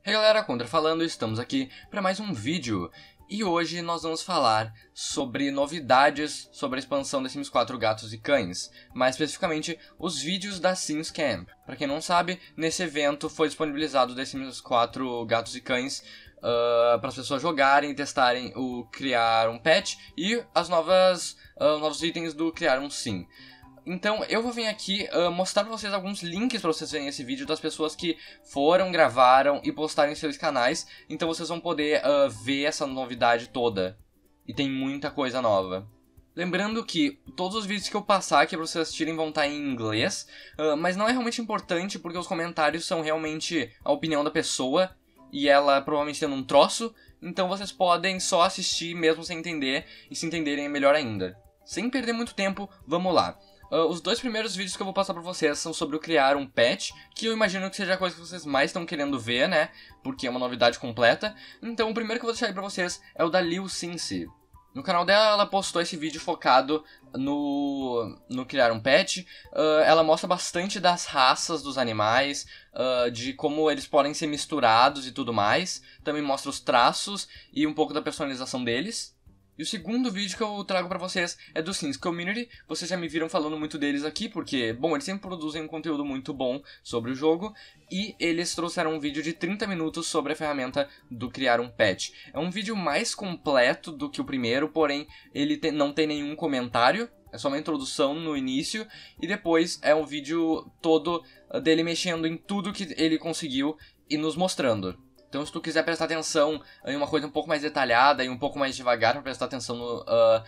E aí galera, Contra falando, estamos aqui para mais um vídeo. E hoje nós vamos falar sobre novidades sobre a expansão The Sims 4 Gatos e Cães, mais especificamente os vídeos da Sims Camp. Para quem não sabe, nesse evento foi disponibilizado The Sims 4 Gatos e Cães para as pessoas jogarem e testarem o criar um pet e as novos itens do criar um sim. Então eu vou vir aqui mostrar pra vocês alguns links pra vocês verem esse vídeo das pessoas que foram, gravaram e postaram em seus canais. Então vocês vão poder ver essa novidade toda. E tem muita coisa nova. Lembrando que todos os vídeos que eu passar aqui pra vocês assistirem vão estar em inglês. Mas não é realmente importante porque os comentários são realmente a opinião da pessoa. E ela provavelmente tendo um troço. Então vocês podem só assistir mesmo sem entender e se entenderem é melhor ainda. Sem perder muito tempo, vamos lá. Os dois primeiros vídeos que eu vou passar pra vocês são sobre o criar um pet, que eu imagino que seja a coisa que vocês mais estão querendo ver, né? Porque é uma novidade completa. Então o primeiro que eu vou deixar aí pra vocês é o da Lil Cincy. No canal dela, ela postou esse vídeo focado no criar um pet. Ela mostra bastante das raças dos animais, de como eles podem ser misturados e tudo mais. Também mostra os traços e um pouco da personalização deles. E o segundo vídeo que eu trago pra vocês é do Sims Community. Vocês já me viram falando muito deles aqui, porque, bom, eles sempre produzem um conteúdo muito bom sobre o jogo. E eles trouxeram um vídeo de 30 minutos sobre a ferramenta do criar um pet. É um vídeo mais completo do que o primeiro, porém ele não tem nenhum comentário. É só uma introdução no início. E depois é um vídeo todo dele mexendo em tudo que ele conseguiu e nos mostrando. Então se tu quiser prestar atenção em uma coisa um pouco mais detalhada e um pouco mais devagar pra prestar atenção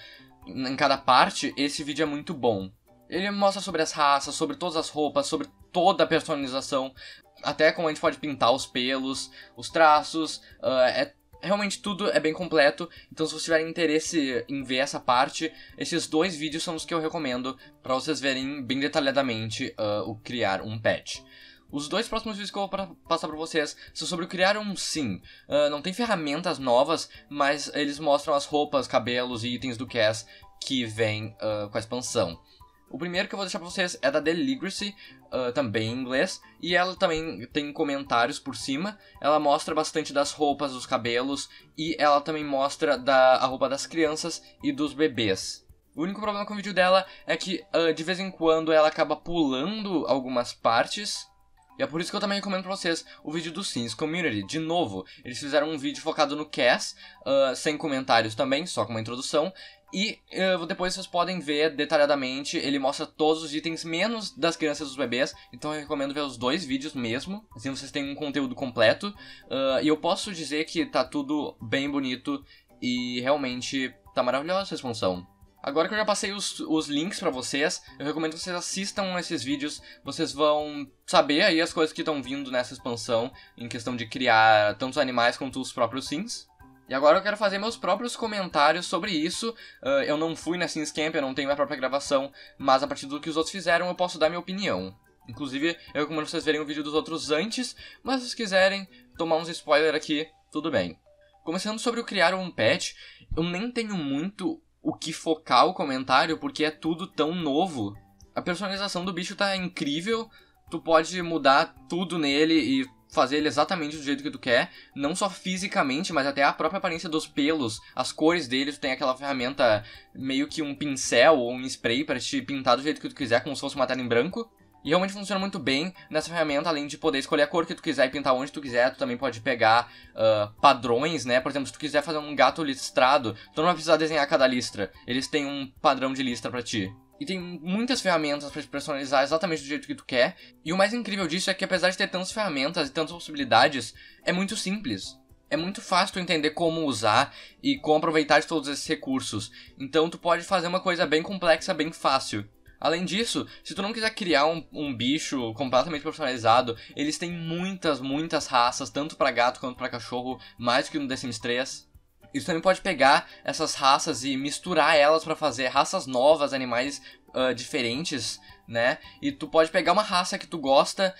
em cada parte, esse vídeo é muito bom. Ele mostra sobre as raças, sobre todas as roupas, sobre toda a personalização, até como a gente pode pintar os pelos, os traços, realmente tudo é bem completo. Então se vocês tiverem interesse em ver essa parte, esses dois vídeos são os que eu recomendo pra vocês verem bem detalhadamente o criar um pet. Os dois próximos vídeos que eu vou passar pra vocês são sobre o criar um sim. Não tem ferramentas novas, mas eles mostram as roupas, cabelos e itens do Cass que vem com a expansão. O primeiro que eu vou deixar pra vocês é da Deligracy, também em inglês, e ela também tem comentários por cima. Ela mostra bastante das roupas, dos cabelos, e ela também mostra a roupa das crianças e dos bebês. O único problema com o vídeo dela é que de vez em quando ela acaba pulando algumas partes. E é por isso que eu também recomendo pra vocês o vídeo do Sims Community. De novo, eles fizeram um vídeo focado no Cass, sem comentários também, só com uma introdução. E depois vocês podem ver detalhadamente, ele mostra todos os itens, menos das crianças e dos bebês. Então eu recomendo ver os dois vídeos mesmo, assim vocês têm um conteúdo completo. E eu posso dizer que tá tudo bem bonito e realmente tá maravilhosa essa expansão. Agora que eu já passei os links pra vocês, eu recomendo que vocês assistam esses vídeos. Vocês vão saber aí as coisas que estão vindo nessa expansão, em questão de criar tanto os animais quanto os próprios Sims. E agora eu quero fazer meus próprios comentários sobre isso. Eu não fui na Sims Camp, eu não tenho minha própria gravação, mas a partir do que os outros fizeram eu posso dar minha opinião. Inclusive, eu recomendo vocês verem o vídeo dos outros antes, mas se vocês quiserem tomar uns spoilers aqui, tudo bem. Começando sobre o criar um pet, eu nem tenho muito o que focar o comentário, porque é tudo tão novo. A personalização do bicho tá incrível, tu pode mudar tudo nele e fazer ele exatamente do jeito que tu quer, não só fisicamente, mas até a própria aparência dos pelos, as cores dele, tu tem aquela ferramenta meio que um pincel ou um spray para te pintar do jeito que tu quiser, como se fosse uma tela em branco. E realmente funciona muito bem nessa ferramenta, além de poder escolher a cor que tu quiser e pintar onde tu quiser. Tu também pode pegar padrões, né? Por exemplo, se tu quiser fazer um gato listrado, tu não vai precisar desenhar cada listra. Eles têm um padrão de listra pra ti. E tem muitas ferramentas pra te personalizar exatamente do jeito que tu quer. E o mais incrível disso é que apesar de ter tantas ferramentas e tantas possibilidades, é muito simples. É muito fácil tu entender como usar e como aproveitar de todos esses recursos. Então tu pode fazer uma coisa bem complexa, bem fácil. Além disso, se tu não quiser criar um bicho completamente personalizado, eles têm muitas raças, tanto pra gato quanto pra cachorro, mais do que no The Sims 3. E tu também pode pegar essas raças e misturar elas pra fazer raças novas, animais diferentes, né? E tu pode pegar uma raça que tu gosta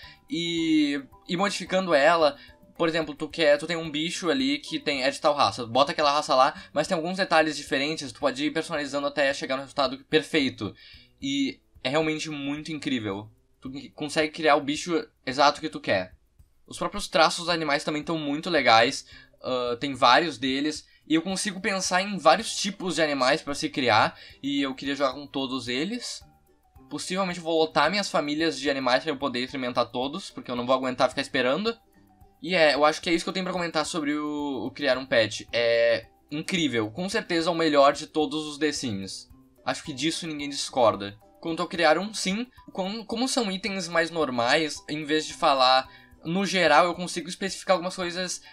e ir modificando ela. Por exemplo, tu tem um bicho ali que é de tal raça, bota aquela raça lá, mas tem alguns detalhes diferentes, tu pode ir personalizando até chegar no resultado perfeito. E é realmente muito incrível. Tu consegue criar o bicho exato que tu quer. Os próprios traços dos animais também estão muito legais, tem vários deles, e eu consigo pensar em vários tipos de animais para se criar, e eu queria jogar com todos eles. Possivelmente eu vou lotar minhas famílias de animais para eu poder experimentar todos, porque eu não vou aguentar ficar esperando. E eu acho que é isso que eu tenho pra comentar sobre o criar um pet. É incrível, com certeza o melhor de todos os The Sims. Acho que disso ninguém discorda. Quanto ao criar um sim, como são itens mais normais, em vez de falar no geral, eu consigo especificar algumas coisas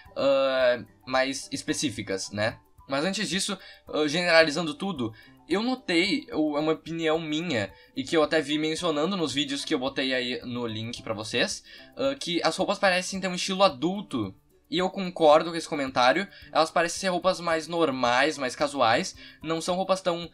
mais específicas, né? Mas antes disso, generalizando tudo, eu notei, é uma opinião minha, e que eu até vi mencionando nos vídeos que eu botei aí no link pra vocês, que as roupas parecem ter um estilo adulto. E eu concordo com esse comentário, elas parecem ser roupas mais normais, mais casuais, não são roupas tão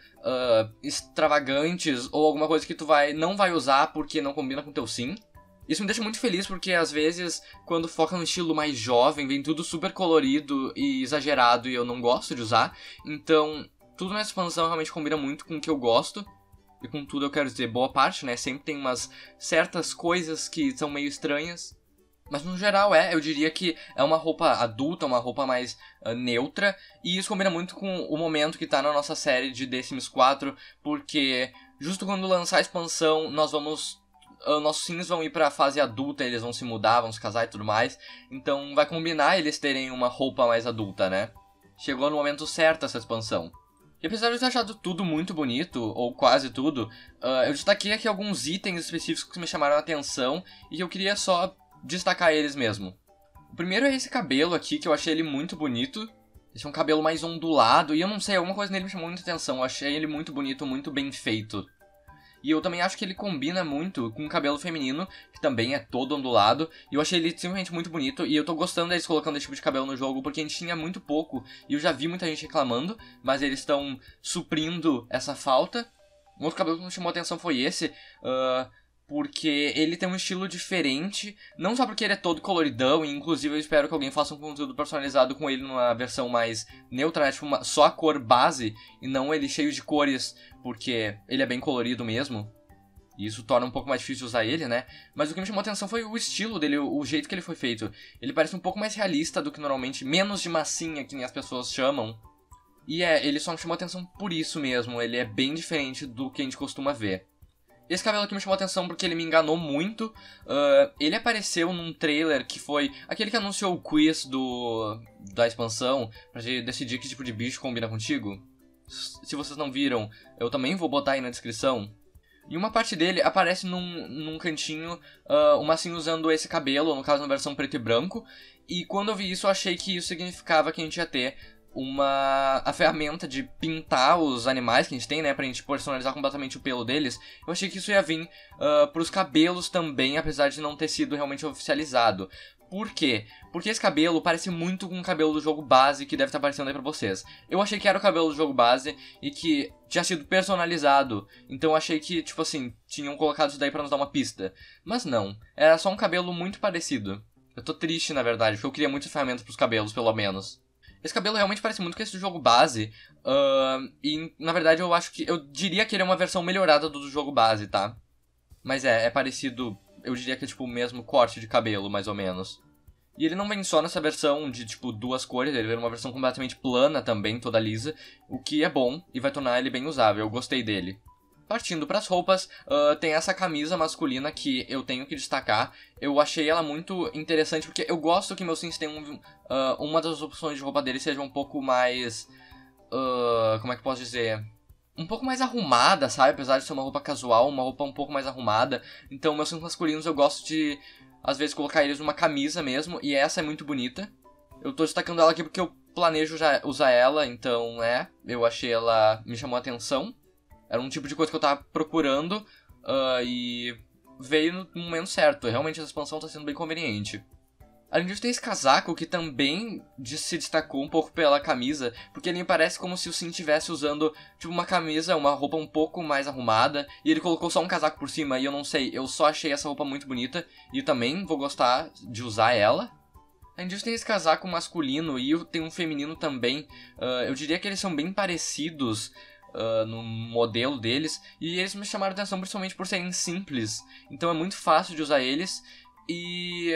extravagantes ou alguma coisa que tu não vai usar porque não combina com teu sim. Isso me deixa muito feliz porque às vezes, quando foca no estilo mais jovem, vem tudo super colorido e exagerado e eu não gosto de usar. Então, tudo nessa expansão realmente combina muito com o que eu gosto. E com tudo eu quero dizer boa parte, né? Sempre tem umas certas coisas que são meio estranhas. Mas no geral eu diria que é uma roupa adulta, uma roupa mais neutra. E isso combina muito com o momento que tá na nossa série de The Sims 4. Porque justo quando lançar a expansão, nossos sims vão ir pra fase adulta, eles vão se mudar, vão se casar e tudo mais. Então vai combinar eles terem uma roupa mais adulta, né? Chegou no momento certo essa expansão. E apesar de eu ter achado tudo muito bonito, ou quase tudo, eu destaquei aqui alguns itens específicos que me chamaram a atenção e que eu queria só destacar eles mesmo. O primeiro é esse cabelo aqui, que eu achei ele muito bonito. Esse é um cabelo mais ondulado, e eu não sei, alguma coisa nele me chamou muita atenção. Eu achei ele muito bonito, muito bem feito. E eu também acho que ele combina muito com o cabelo feminino, que também é todo ondulado. E eu achei ele simplesmente muito bonito. E eu tô gostando deles colocando esse tipo de cabelo no jogo, porque a gente tinha muito pouco. E eu já vi muita gente reclamando, mas eles estão suprindo essa falta. Um outro cabelo que me chamou a atenção foi esse, porque ele tem um estilo diferente. Não só porque ele é todo coloridão, e inclusive eu espero que alguém faça um conteúdo personalizado com ele numa versão mais neutra, né? Tipo, só a cor base, e não ele cheio de cores, porque ele é bem colorido mesmo. E isso torna um pouco mais difícil de usar ele, né? Mas o que me chamou a atenção foi o estilo dele, o jeito que ele foi feito. Ele parece um pouco mais realista do que normalmente, menos de massinha, que nem as pessoas chamam. E ele só me chamou a atenção por isso mesmo, ele é bem diferente do que a gente costuma ver. Esse cabelo aqui me chamou a atenção porque ele me enganou muito. Ele apareceu num trailer que foi aquele que anunciou o quiz da expansão, pra gente decidir que tipo de bicho combina contigo. Se vocês não viram, eu também vou botar aí na descrição. E uma parte dele aparece num cantinho, uma assim usando esse cabelo, no caso na versão preto e branco. E quando eu vi isso, eu achei que isso significava que a gente ia ter a ferramenta de pintar os animais que a gente tem, né, pra gente personalizar completamente o pelo deles. Eu achei que isso ia vir pros cabelos também, apesar de não ter sido realmente oficializado. Por quê? Porque esse cabelo parece muito com o cabelo do jogo base que deve estar aparecendo aí pra vocês. Eu achei que era o cabelo do jogo base e que tinha sido personalizado. Então eu achei que, tipo assim, tinham colocado isso daí pra nos dar uma pista. Mas não, era só um cabelo muito parecido. Eu tô triste, na verdade, porque eu queria muitas ferramentas pros cabelos, pelo menos. Esse cabelo realmente parece muito com esse do jogo base. E, na verdade, eu diria que ele é uma versão melhorada do jogo base, tá? Mas é parecido. Eu diria que é tipo o mesmo corte de cabelo, mais ou menos. E ele não vem só nessa versão de tipo duas cores, ele vem numa versão completamente plana também, toda lisa, o que é bom e vai tornar ele bem usável, eu gostei dele. Partindo pras roupas, tem essa camisa masculina que eu tenho que destacar. Eu achei ela muito interessante porque eu gosto que meus sims tenham uma das opções de roupa deles seja um pouco mais... como é que eu posso dizer? Um pouco mais arrumada, sabe? Apesar de ser uma roupa casual, uma roupa um pouco mais arrumada. Então, meus sims masculinos eu gosto de, às vezes, colocar eles numa camisa mesmo. E essa é muito bonita. Eu tô destacando ela aqui porque eu planejo já usar ela. Então, eu achei ela... me chamou a atenção. Era um tipo de coisa que eu tava procurando. E veio no momento certo. Realmente, essa expansão tá sendo bem conveniente. Além disso, tem esse casaco que também se destacou um pouco pela camisa, porque ele me parece como se o Sim estivesse usando tipo uma camisa, uma roupa um pouco mais arrumada, e ele colocou só um casaco por cima, e eu não sei, eu só achei essa roupa muito bonita, e eu também vou gostar de usar ela. Além disso, tem esse casaco masculino e tem um feminino também. Eu diria que eles são bem parecidos no modelo deles, e eles me chamaram a atenção principalmente por serem simples, então é muito fácil de usar eles, e...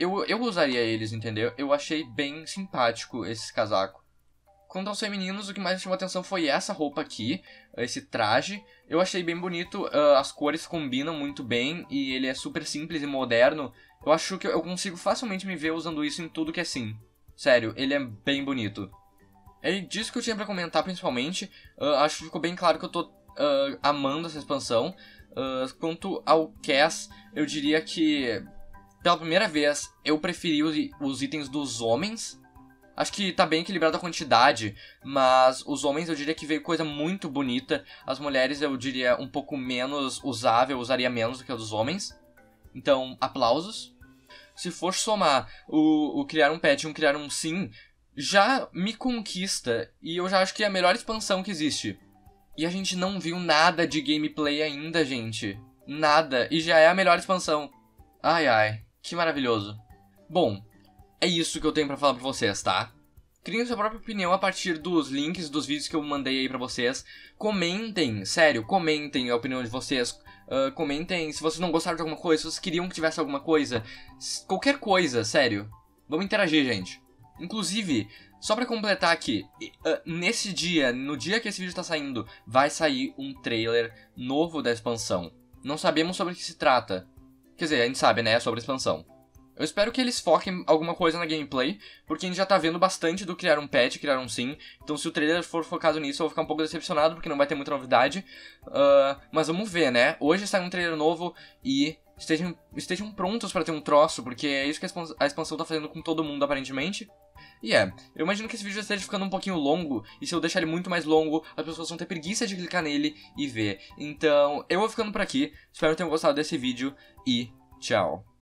eu usaria eles, entendeu? Eu achei bem simpático esse casaco. Quanto aos femininos, o que mais me chamou a atenção foi essa roupa aqui, esse traje. Eu achei bem bonito, as cores combinam muito bem e ele é super simples e moderno. Eu acho que eu consigo facilmente me ver usando isso em tudo que é sim. Sério, ele é bem bonito. É disso que eu tinha pra comentar principalmente. Acho que ficou bem claro que eu tô amando essa expansão. Quanto ao Cass, eu diria que pela primeira vez eu preferi os itens dos homens. Acho que tá bem equilibrado a quantidade, mas os homens eu diria que veio coisa muito bonita. As mulheres eu diria um pouco menos usável, eu usaria menos do que a dos homens. Então, aplausos. Se for somar o criar um pet e um criar um sim, já me conquista e eu já acho que é a melhor expansão que existe. E a gente não viu nada de gameplay ainda, gente. Nada. E já é a melhor expansão. Ai, ai. Que maravilhoso. Bom, é isso que eu tenho pra falar pra vocês, tá? Criem sua própria opinião a partir dos links dos vídeos que eu mandei aí pra vocês. Comentem, sério, comentem a opinião de vocês. Comentem se vocês não gostaram de alguma coisa, se vocês queriam que tivesse alguma coisa. Qualquer coisa, sério. Vamos interagir, gente. Inclusive, só pra completar aqui, nesse dia, no dia que esse vídeo tá saindo, vai sair um trailer novo da expansão. Não sabemos sobre o que se trata. Quer dizer, a gente sabe, né, sobre a expansão. Eu espero que eles foquem alguma coisa na gameplay, porque a gente já tá vendo bastante do criar um pet, criar um sim. Então se o trailer for focado nisso, eu vou ficar um pouco decepcionado, porque não vai ter muita novidade. Mas vamos ver, né? Hoje sai um trailer novo e estejam prontos pra ter um troço, porque é isso que a expansão tá fazendo com todo mundo, aparentemente. E eu imagino que esse vídeo esteja ficando um pouquinho longo, e se eu deixar ele muito mais longo, as pessoas vão ter preguiça de clicar nele e ver. Então, eu vou ficando por aqui, espero que tenham gostado desse vídeo, e tchau.